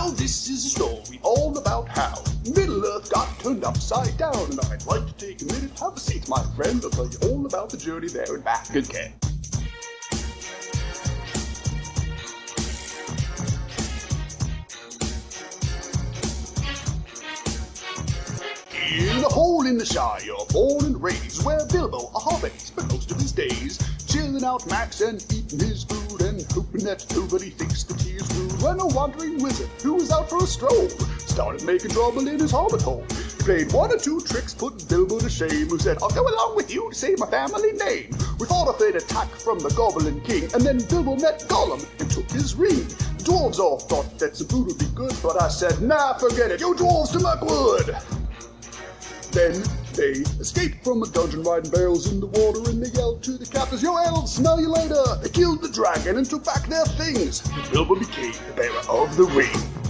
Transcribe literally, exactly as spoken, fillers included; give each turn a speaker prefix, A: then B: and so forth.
A: Now this is a story all about how Middle-earth got turned upside down, and I'd like to take a minute, have a seat, my friend. I'll tell you all about the journey there and back again. In a hole in the Shire, born and raised, where Bilbo, a hobbit, spent most of his days, chilling out Max and eating his food and hoping that nobody thinks that he is rude. When a wandering wizard, who was out for a stroll, started making trouble in his hobbit hole. He played one or two tricks, putting Bilbo to shame, who said, "I'll go along with you to save my family name." We thought of an attack from the Goblin King, and then Bilbo met Gollum and took his ring. The dwarves all thought that some food would be good, but I said, "Nah, forget it, you dwarves to Muckwood." Then they escaped from a dungeon, riding barrels in the water, and they yelled to the captors, "Yo elves, smell you later!" They killed the dragon and took back their things. Bilbo became the bearer of the ring.